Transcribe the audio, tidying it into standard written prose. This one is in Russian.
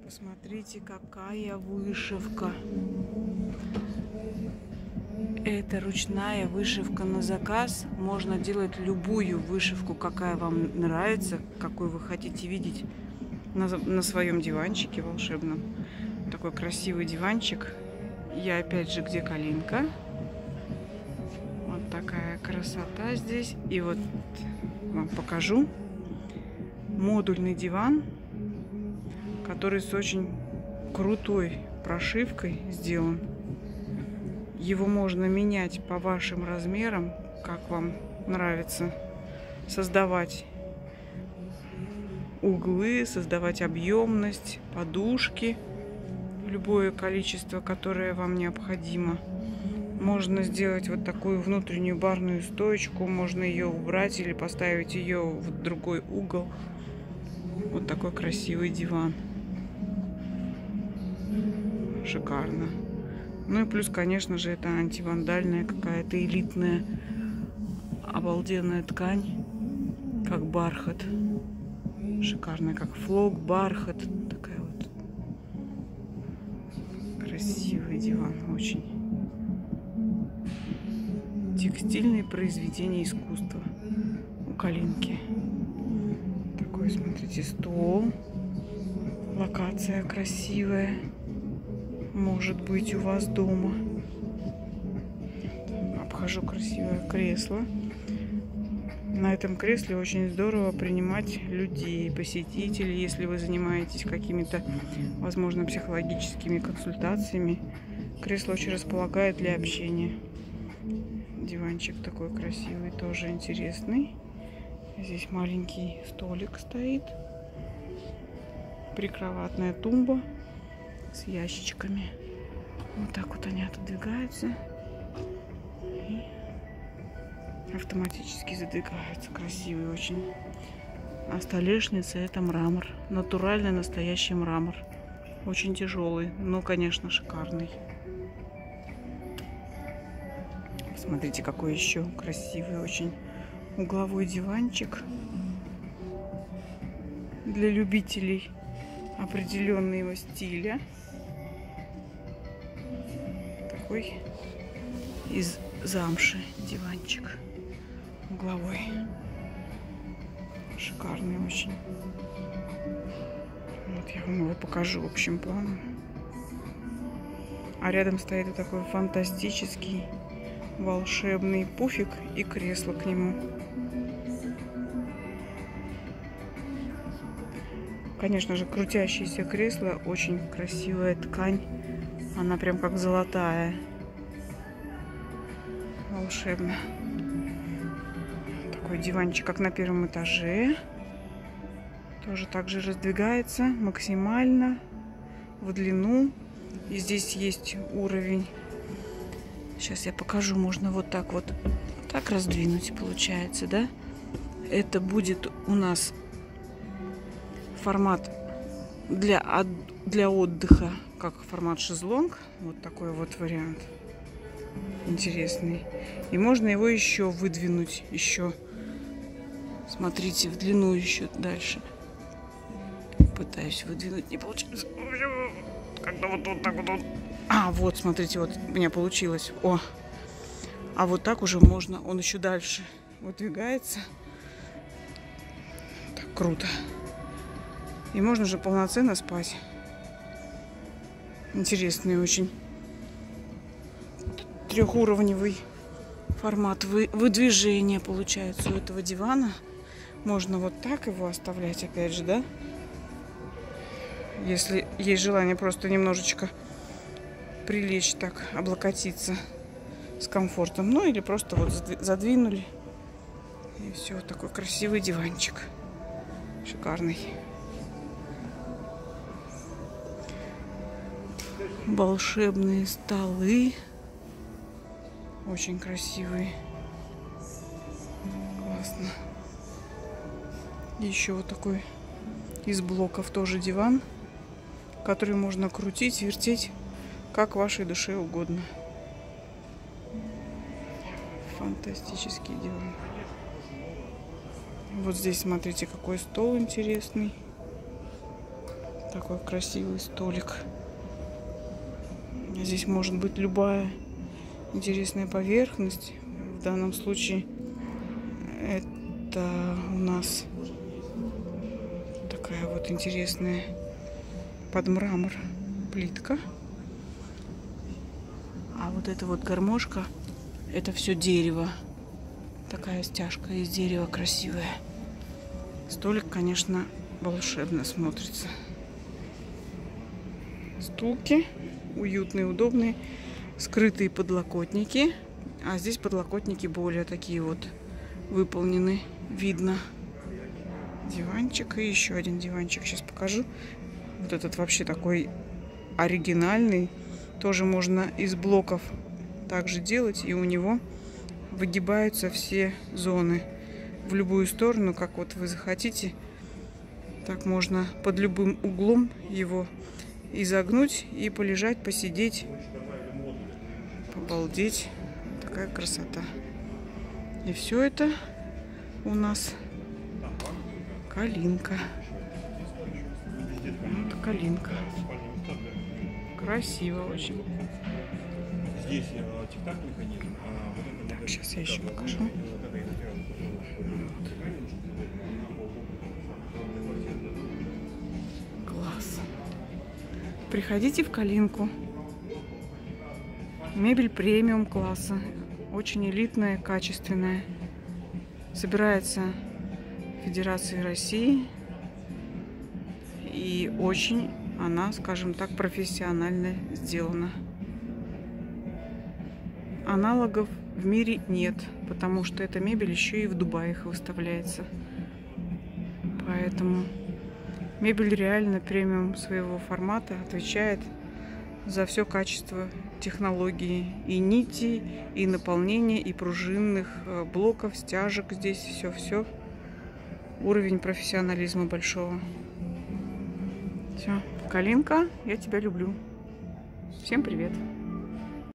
Посмотрите, какая вышивка. Это ручная вышивка на заказ. Можно делать любую вышивку, какая вам нравится, какую вы хотите видеть на своем диванчике волшебном. Такой красивый диванчик. Я опять же, где калинка. Вот такая красота здесь. И вот вам покажу модульный диван, который с очень крутой прошивкой сделан. Его можно менять по вашим размерам, как вам нравится. Создавать углы, создавать объемность, подушки, любое количество, которое вам необходимо. Можно сделать вот такую внутреннюю барную стоечку, можно ее убрать или поставить ее в другой угол. Вот такой красивый диван. Шикарно. Ну и плюс, конечно же, это антивандальная какая-то элитная, обалденная ткань, как бархат. Шикарная, как флок, бархат. Такая вот красивый диван, очень. Текстильные произведения искусства у калинки. Такой, смотрите, стол. Локация красивая. Может быть, у вас дома. Обхожу красивое кресло. На этом кресле очень здорово принимать людей, посетителей, если вы занимаетесь какими-то, возможно, психологическими консультациями. Кресло очень располагает для общения. Диванчик такой красивый, тоже интересный. Здесь маленький столик стоит. Прикроватная тумба с ящичками. Вот так вот они отодвигаются и автоматически задвигаются. Красивый очень. А столешница — это мрамор. Натуральный, настоящий мрамор. Очень тяжелый, но, конечно, шикарный. Смотрите, какой еще красивый очень угловой диванчик для любителей определенного стиля. Такой из замши диванчик угловой. Шикарный очень. Вот я вам его покажу общим планом. А рядом стоит вот такой фантастический волшебный пуфик и кресло к нему. Конечно же, крутящееся кресло, очень красивая ткань. Она прям как золотая. Волшебно. Такой диванчик, как на первом этаже. Тоже так же раздвигается максимально в длину. И здесь есть уровень. Сейчас я покажу. Можно вот так вот так раздвинуть, получается, да? Это будет у нас формат для отдыха, как формат шезлонг. Вот такой вот вариант. Интересный. И можно его еще выдвинуть. Еще. Смотрите, в длину еще дальше. Пытаюсь выдвинуть. Не получается. Когда вот так вот. А, вот, смотрите, вот у меня получилось. О! А вот так уже можно. Он еще дальше выдвигается. Так, круто. И можно же полноценно спать. Интересный очень. Трехуровневый формат выдвижения получается у этого дивана. Можно вот так его оставлять, опять же, да? Если есть желание просто немножечко прилечь так, облокотиться с комфортом. Ну или просто вот задвинули. И все, вот такой красивый диванчик. Шикарный. Волшебные столы. Очень красивые. Классно. Еще вот такой из блоков тоже диван, который можно крутить, вертеть, как вашей душе угодно. Фантастический диван. Вот здесь, смотрите, какой стол интересный. Такой красивый столик. Здесь может быть любая интересная поверхность. В данном случае это у нас такая вот интересная под мрамор плитка. А вот эта вот гармошка, это все дерево. Такая стяжка из дерева красивая. Столик, конечно, волшебно смотрится. Стулки уютные, удобные. Скрытые подлокотники. А здесь подлокотники более такие вот выполнены. Видно. Диванчик и еще один диванчик. Сейчас покажу. Вот этот вообще такой оригинальный. Тоже можно из блоков также делать. И у него выгибаются все зоны в любую сторону, как вот вы захотите. Так можно под любым углом его изогнуть и полежать, посидеть, обалдеть. Такая красота. И все это у нас калинка. Вот калинка. Красиво очень. Здесь тик-так механизм. Так, сейчас я еще покажу. Класс. Приходите в калинку. Мебель премиум класса. Очень элитная, качественная. Собирается в Федерации России. И очень она, скажем так, профессионально сделана. Аналогов в мире нет, потому что эта мебель еще и в Дубае выставляется. Поэтому мебель реально премиум своего формата, отвечает за все качество технологии. И нити, и наполнения, и пружинных блоков, стяжек. Здесь все. Уровень профессионализма большого. Все. Калинка, я тебя люблю. Всем привет.